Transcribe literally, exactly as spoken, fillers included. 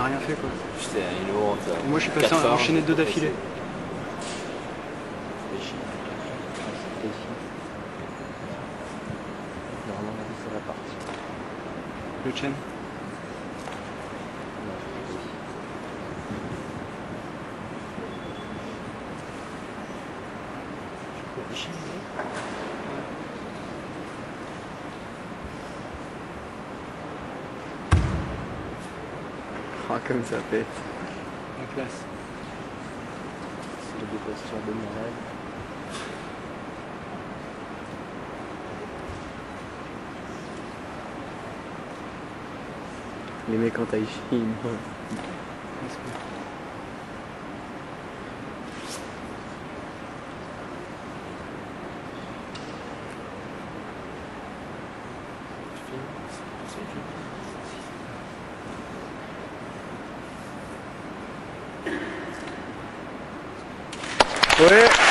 a rien fait quoi. J'étais à une honte. Et moi je suis passé à enchaîner deux d'affilée. Normalement, c'est la partie. Le chain. Ah, comme ça pète. La classe. C'est des postures de malade. Les mecs en taille fine. Ouais.